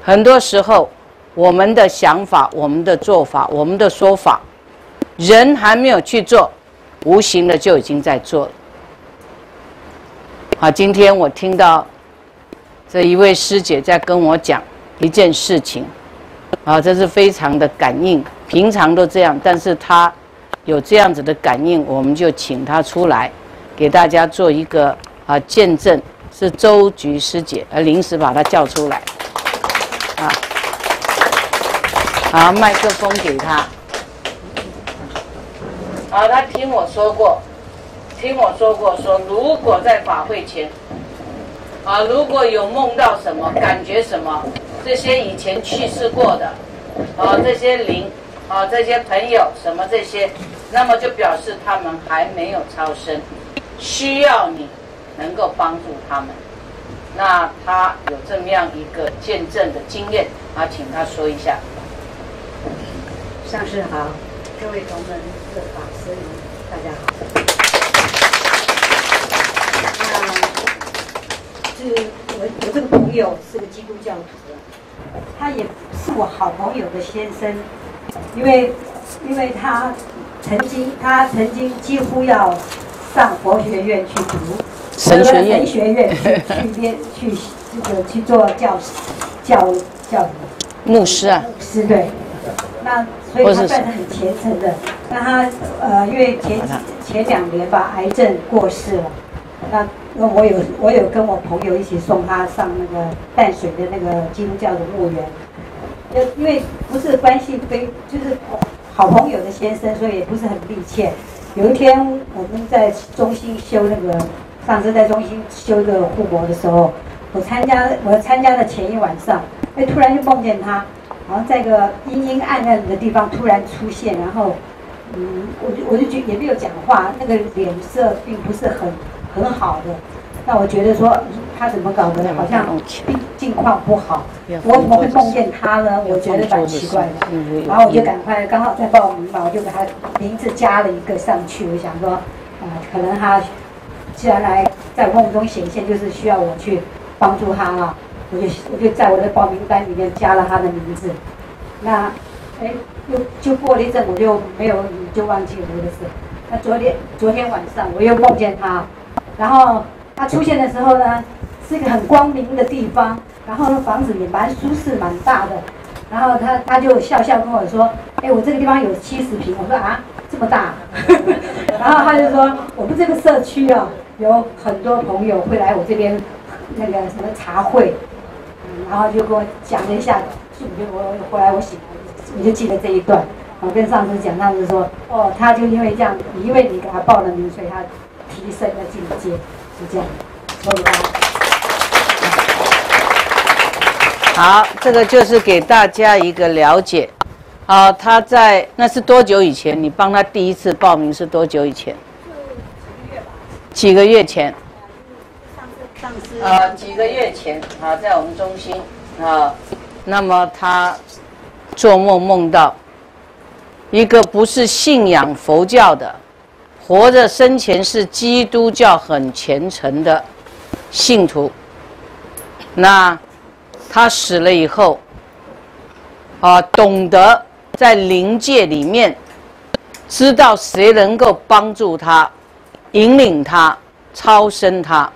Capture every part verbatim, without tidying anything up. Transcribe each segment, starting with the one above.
很多时候，我们的想法、我们的做法、我们的说法，人还没有去做，无形的就已经在做了。好，今天我听到这一位师姐在跟我讲一件事情，啊，这是非常的感应，平常都这样，但是她有这样子的感应，我们就请她出来，给大家做一个啊见证。是周菊师姐，而临时把她叫出来，啊，好，麦克风给她。好，她听我说过，听我说过，说如果在法会前，啊，如果有梦到什么，感觉什么，这些以前去世过的，啊，这些灵，啊，这些朋友什么这些，那么就表示他们还没有超生，需要你能够帮助他们。那他有这么样一个见证的经验，啊，请他说一下。 上师好，各位同门的法师们，大家好。那是我我这个朋友是个基督教徒，他也是我好朋友的先生，因为因为他曾经他曾经几乎要上佛学院去读。 神学院， 神学院去去练去这个去做教教教什么？ 牧师啊。 牧师对。那所以他算是很虔诚的。那他呃，因为前前两年吧，癌症过世了。那那我有我有跟我朋友一起送他上那个淡水的那个基督教的墓园。因因为不是关系非就是好朋友的先生，所以也不是很密切。有一天我们在中心修那个。上次在中心修个护摩的时候，我参加我参加的前一晚上，哎，突然就梦见他，好像在一个阴阴暗暗的地方突然出现，然后，嗯，我就我就觉得也没有讲话，那个脸色并不是很很好的。那我觉得说他怎么搞的，好像境境况不好，我怎么会梦见他呢？我觉得蛮奇怪的。然后我就赶快刚好在报名嘛，我就把他名字加了一个上去，我想说，啊、呃，可能他。既然来在梦中显现，就是需要我去帮助他啊，我就我就在我的报名单里面加了他的名字。那，哎，又就过了一阵，我就没有就忘记了这个事。那昨天昨天晚上我又梦见他，然后他出现的时候呢，是一个很光明的地方，然后那房子也蛮舒适蛮大的。然后他他就笑笑跟我说：“哎，我这个地方有七十平。”我说：“啊，这么大？”然后他就说：“我们这个社区啊。”有很多朋友会来我这边那个什么茶会，嗯，然后就跟我讲了一下，我就我后来我醒来，我就记得这一段。我跟上司讲，上司说，哦，他就因为这样，因为你给他报了名，所以他提升了境界，是这样。说给他。 好，这个就是给大家一个了解。啊，他在那是多久以前？你帮他第一次报名是多久以前？几个月前，呃，几个月前啊，在我们中心啊，那么他做梦梦到一个不是信仰佛教的，活着生前是基督教很虔诚的信徒，那他死了以后啊，懂得在灵界里面知道谁能够帮助他。引领他，超生他。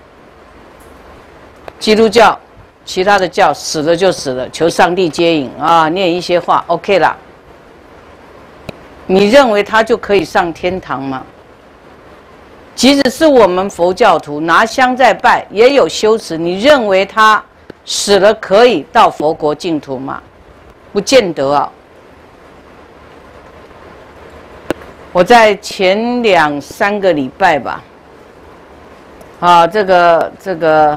基督教，其他的教死了就死了，求上帝接引啊，念一些话 ，OK 啦。你认为他就可以上天堂吗？即使是我们佛教徒拿香在拜，也有修持。你认为他死了可以到佛国净土吗？不见得啊。我在前两三个礼拜吧，啊，这个这个，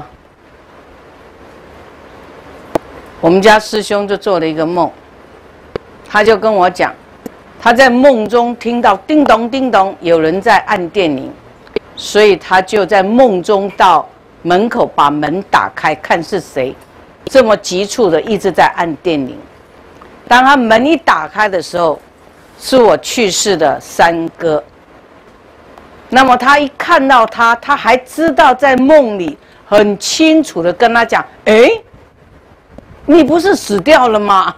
我们家师兄就做了一个梦，他就跟我讲，他在梦中听到叮咚叮咚有人在按电铃，所以他就在梦中到门口把门打开，看是谁，这么急促的一直在按电铃。当他门一打开的时候，是我去世的三哥。那么他一看到他，他还知道在梦里很清楚的跟他讲：“哎， 你不是死掉了吗？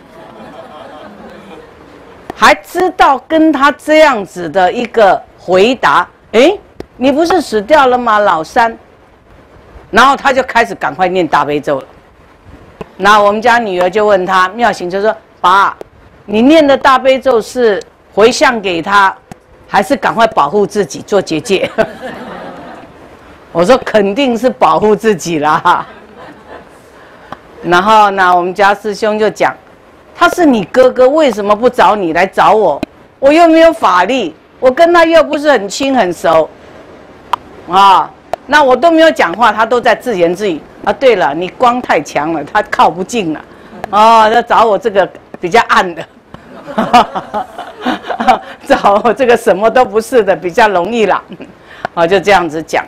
还知道跟他这样子的一个回答，哎，你不是死掉了吗，老三？然后他就开始赶快念大悲咒了。那我们家女儿就问他，妙行就说：“爸，你念的大悲咒是回向给他，还是赶快保护自己做结界？”我说：“肯定是保护自己啦。”然后呢，我们家师兄就讲。他是你哥哥，为什么不找你来找我？我又没有法力，我跟他又不是很亲很熟，啊，那我都没有讲话，他都在自言自语啊。对了，你光太强了，他靠不近了，哦，要找我这个比较暗的，找我这个什么都不是的比较容易啦，啊，就这样子讲。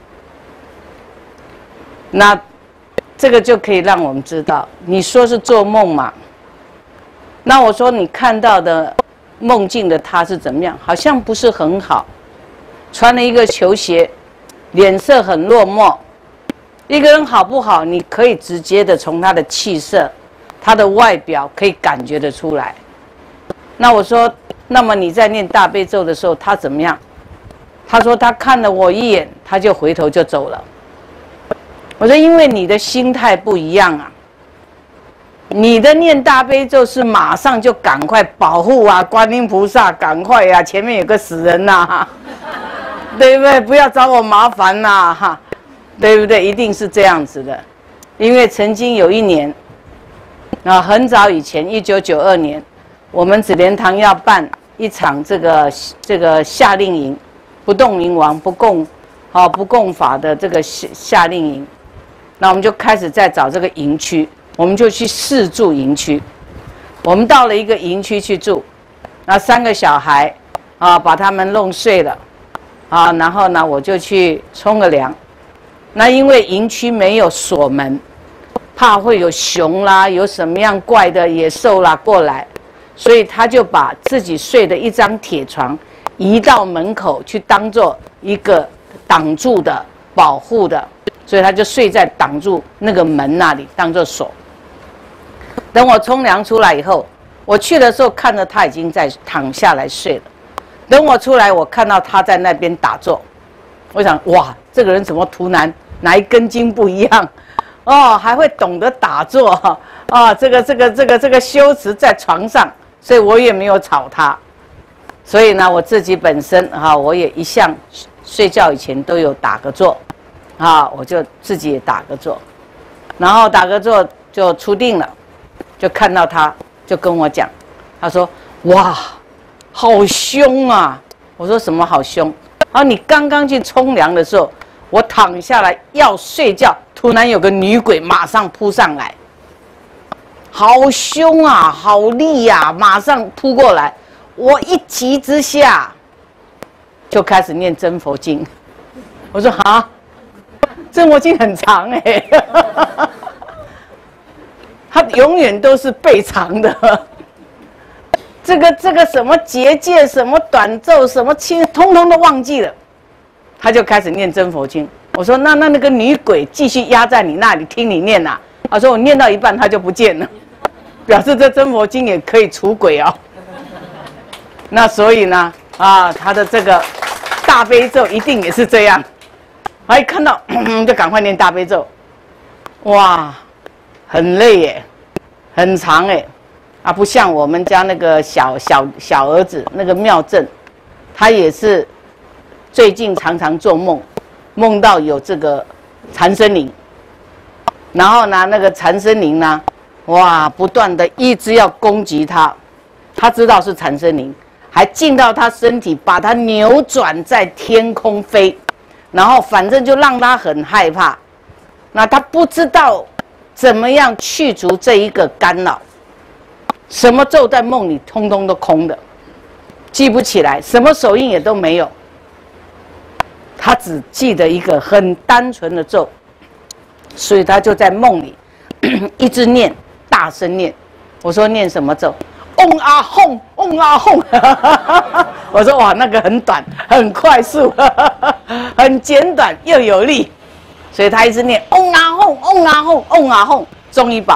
那这个就可以让我们知道，你说是做梦嘛？那我说你看到的梦境的他是怎么样？好像不是很好，穿了一个球鞋，脸色很落寞。一个人好不好，你可以直接的从他的气色、他的外表可以感觉得出来。那我说，那么你在念大悲咒的时候，他怎么样？他说他看了我一眼，他就回头就走了。我说因为你的心态不一样啊。你的念大悲咒是马上就赶快保护啊，观音菩萨赶快呀、啊，前面有个死人呐、啊，对不对？不要找我麻烦呐、啊，哈，对不对？一定是这样子的，因为曾经有一年，啊，很早以前，一九九二年，我们紫莲堂要办一场这个这个夏令营，不动明王不供，啊不供法的这个夏夏令营，那我们就开始在找这个营区。我们就去试住营区，我们到了一个营区去住，那三个小孩啊，把他们弄睡了，啊，然后呢，我就去冲个凉。那因为营区没有锁门，怕会有熊啦，有什么样怪的野兽啦过来，所以他就把自己睡的一张铁床移到门口去，当做一个挡住的、保护的，所以他就睡在挡住那个门那里，当做锁。等我冲凉出来以后，我去的时候看到他已经在躺下来睡了。等我出来，我看到他在那边打坐。我想，哇，这个人怎么突然哪一根筋不一样？哦，还会懂得打坐啊、哦！这个这个这个这个修持在床上，所以我也没有吵他。所以呢，我自己本身哈、哦，我也一向睡觉以前都有打个坐，啊、哦，我就自己也打个坐，然后打个坐就出定了。就看到他，就跟我讲，他说：“哇，好凶啊！”我说：“什么好凶？”他说：“你刚刚去冲凉的时候，我躺下来要睡觉，突然有个女鬼马上扑上来，好凶啊，好厉呀、啊，马上扑过来。我一急之下，就开始念真佛经。我说：啊，真佛经很长哎、欸。”他永远都是背长的，这个这个什么结界、什么短咒、什么轻，通通都忘记了。他就开始念真佛经。我说：“那那那个女鬼继续压在你那里听你念呐、啊？”他说：“我念到一半，他就不见了，表示这真佛经也可以除鬼哦。”那所以呢，啊，他的这个大悲咒一定也是这样。他一看到就赶快念大悲咒，哇！很累耶，很长哎，啊，不像我们家那个小小小儿子那个妙正，他也是最近常常做梦，梦到有这个缠身灵，然后呢，那个缠身灵呢，哇，不断的一直要攻击他，他知道是缠身灵，还进到他身体，把他扭转在天空飞，然后反正就让他很害怕，那他不知道怎么样去除这一个干扰？什么咒在梦里通通都空的，记不起来，什么手印也都没有。他只记得一个很单纯的咒，所以他就在梦里一直念，大声念。我说念什么咒？嗡啊吽，嗡啊吽。我说哇，那个很短，很快速，很简短又有力。所以他一直念嗡啊吽，嗡啊吽，嗡啊吽，终于把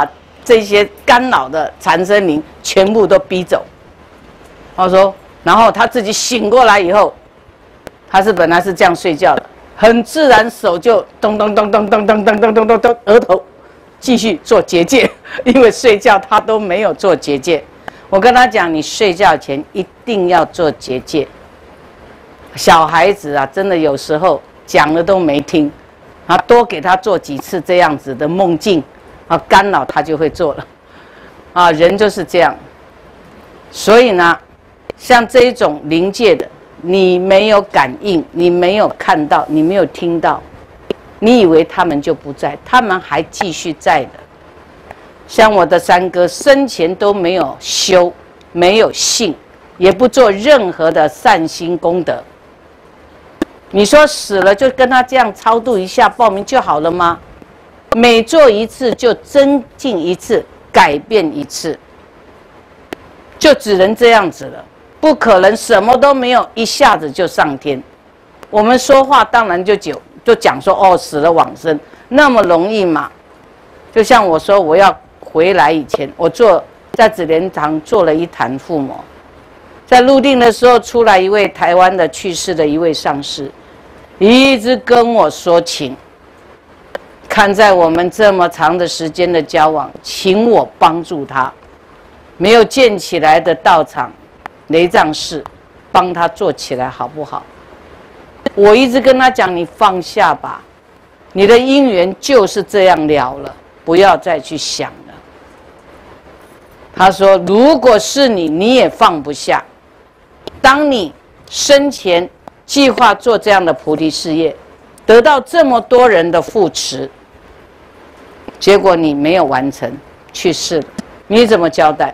这些干扰的缠身灵全部都逼走。他说，然后他自己醒过来以后，他是本来是这样睡觉的，很自然手就咚咚咚咚咚咚咚咚咚咚咚，额头继续做结界，因为睡觉他都没有做结界。我跟他讲，你睡觉前一定要做结界。小孩子啊，真的有时候讲了都没听，啊，多给他做几次这样子的梦境，啊，干扰他就会做了，啊，人就是这样。所以呢，像这一种灵界的，你没有感应，你没有看到，你没有听到，你以为他们就不在，他们还继续在的。像我的三哥生前都没有修，没有信，也不做任何的善心功德。你说死了就跟他这样超度一下报名就好了吗？每做一次就增进一次，改变一次，就只能这样子了，不可能什么都没有一下子就上天。我们说话当然就就就讲说哦死了往生那么容易嘛？就像我说我要回来以前，我做在紫莲堂做了一坛附魔，在入定的时候出来一位台湾的去世的一位上师，一直跟我说请，看在我们这么长的时间的交往，请我帮助他，没有建起来的道场雷藏寺，帮他做起来好不好？我一直跟他讲，你放下吧，你的因缘就是这样了了，不要再去想了。他说，如果是你，你也放不下。当你生前计划做这样的菩提事业，得到这么多人的扶持，结果你没有完成，去世了，你怎么交代？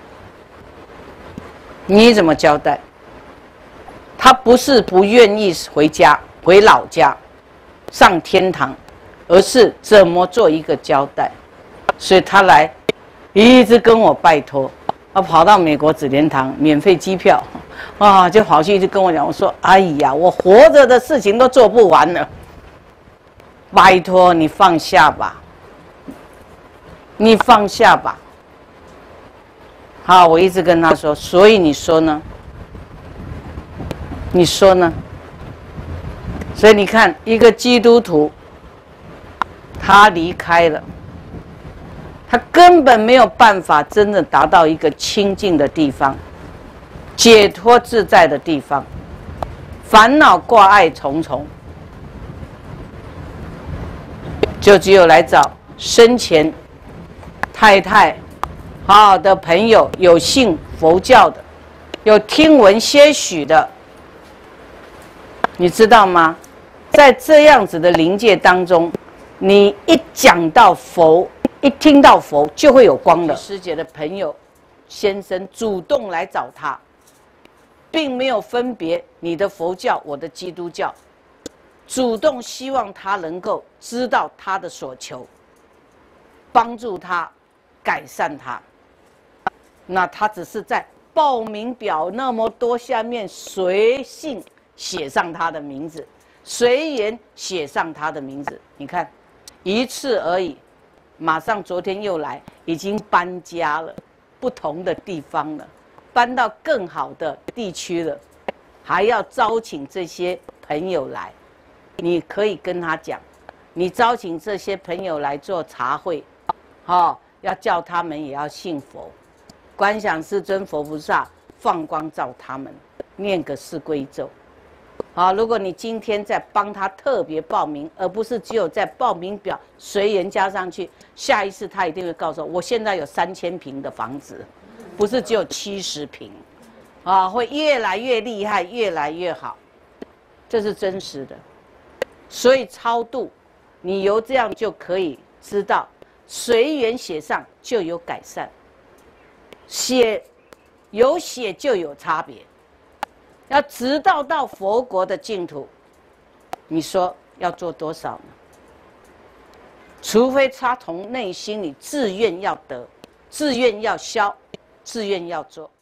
你怎么交代？他不是不愿意回家，回老家，上天堂，而是怎么做一个交代？所以他来，一直跟我拜托，他跑到美国紫莲堂，免费机票，啊，就跑去一直跟我讲，我说，哎呀，我活着的事情都做不完了，拜托你放下吧，你放下吧。好，我一直跟他说，所以你说呢？你说呢？所以你看，一个基督徒，他离开了，他根本没有办法真正达到一个清净的地方，解脱自在的地方，烦恼挂碍重重，就只有来找生前太太、好好的朋友，有信佛教的，有听闻些许的。你知道吗？在这样子的灵界当中，你一讲到佛，一听到佛，就会有光了。师姐的朋友、先生主动来找他，并没有分别你的佛教，我的基督教，主动希望他能够知道他的所求，帮助他，改善他。那他只是在报名表那么多下面随性写上他的名字，随缘写上他的名字。你看，一次而已，马上昨天又来，已经搬家了，不同的地方了，搬到更好的地区了，还要招请这些朋友来。你可以跟他讲，你招请这些朋友来做茶会，哦，要叫他们也要信佛，观想世尊佛菩萨放光照他们，念个四皈咒。好，如果你今天在帮他特别报名，而不是只有在报名表随缘加上去，下一次他一定会告诉我，我现在有三千平的房子，不是只有七十平，啊，会越来越厉害，越来越好，这是真实的。所以超度，你由这样就可以知道，随缘写上就有改善，写有写就有差别。要直到到佛国的净土，你说要做多少呢？除非他从内心里自愿要得，自愿要消，自愿要做。